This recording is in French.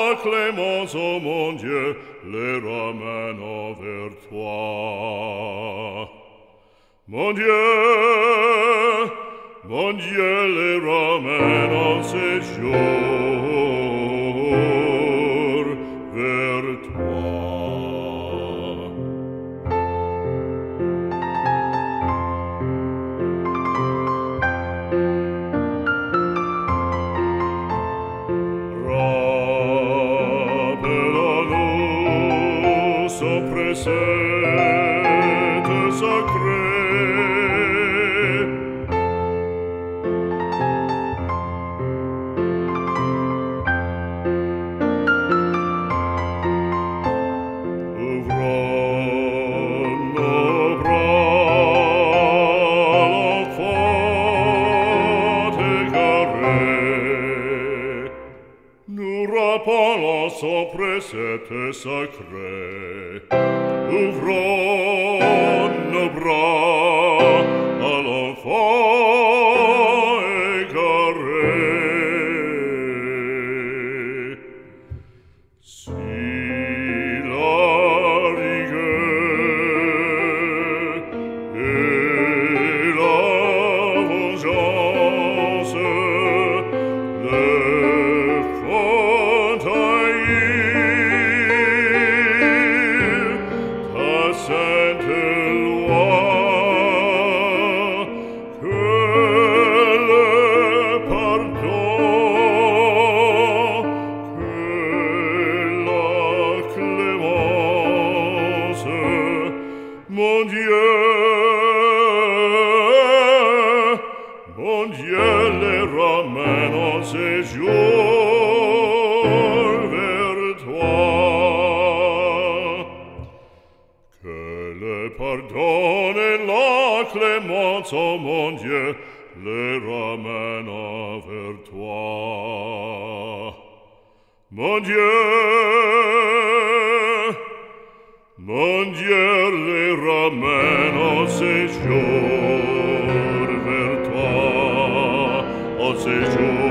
la clémence, ô mon Dieu, les ramène vers toi. Mon Dieu, les ramène en séjour vers toi. Rappelle-nous son précepte sacré. Rappelons son précepte sacré. Ouvrons nos bras à l'enfant égaré. Si la rigueur et la vengeance sainte loi, que le pardon, que la clémence, mon Dieu, les ramène en séjour vers toi. Pardonne la clémence, ô mon Dieu, les ramène vers toi. Mon Dieu, les ramène en séjour vers toi, en séjour.